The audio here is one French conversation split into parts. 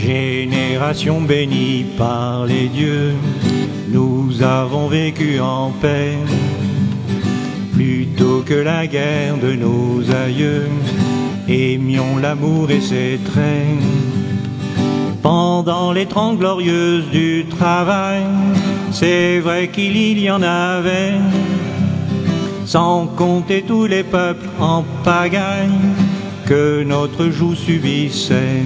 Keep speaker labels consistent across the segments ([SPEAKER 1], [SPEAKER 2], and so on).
[SPEAKER 1] Génération bénie par les dieux, nous avons vécu en paix, plutôt que la guerre de nos aïeux, aimions l'amour et ses traits. Pendant les 30 glorieuses du travail, c'est vrai qu'il y en avait, sans compter tous les peuples en pagaille que notre joug subissait.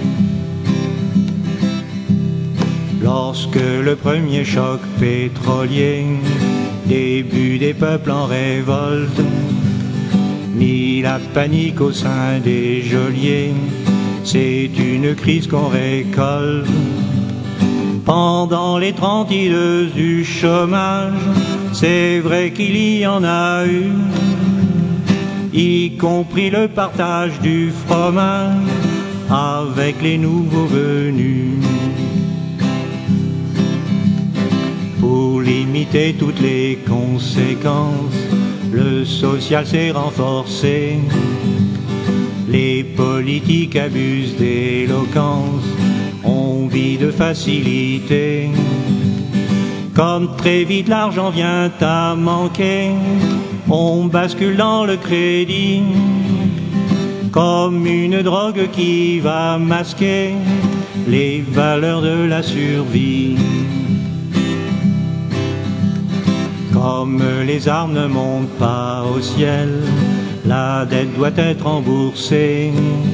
[SPEAKER 1] Lorsque le premier choc pétrolier, début des peuples en révolte, mit la panique au sein des geôliers, c'est une crise qu'on récolte. Pendant les 32 du chômage, c'est vrai qu'il y en a eu, y compris le partage du fromage avec les nouveaux venus. Pour limiter toutes les conséquences, le social s'est renforcé. Les politiques abusent d'éloquence, on vit de facilité. Comme très vite l'argent vient à manquer, on bascule dans le crédit, comme une drogue qui va masquer les valeurs de la survie. Comme les armes ne montent pas au ciel, la dette doit être remboursée.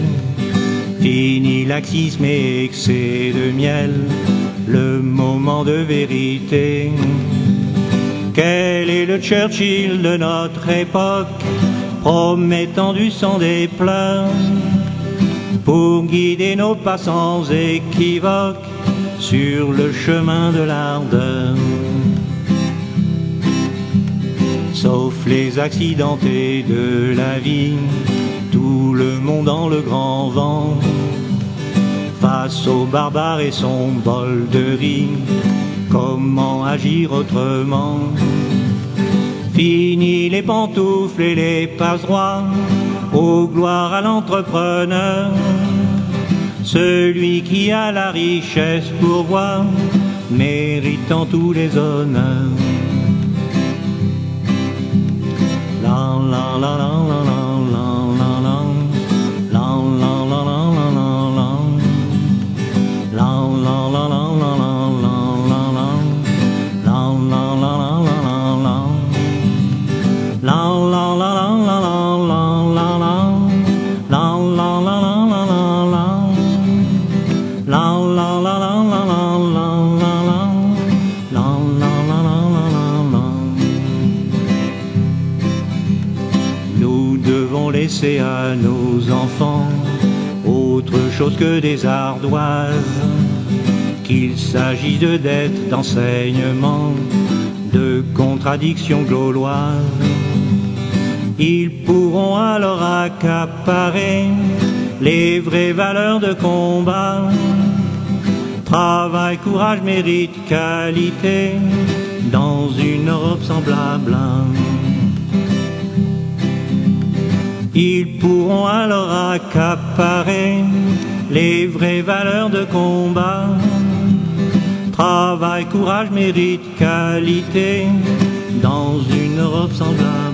[SPEAKER 1] Fini laxisme et excès de miel, le moment de vérité. Quel est le Churchill de notre époque, promettant du sang des pleurs, pour guider nos pas sans équivoque sur le chemin de l'ardeur? Sauf les accidentés de la vie, tout le monde dans le grand vent, face au barbare et son bol de riz, comment agir autrement? Fini les pantoufles et les passe-droits, aux gloires à l'entrepreneur, celui qui a la richesse pour voir, méritant tous les honneurs. La la la la la la la la la la la la la la la la la la la laisser à nos enfants autre chose que des ardoises, qu'il s'agisse de dettes, d'enseignement, de contradictions gauloises. Ils pourront alors accaparer les vraies valeurs de combat, travail, courage, mérite, qualité, dans une Europe semblable. Ils pourront alors accaparer les vraies valeurs de combat, travail, courage, mérite, qualité, dans une Europe semblable.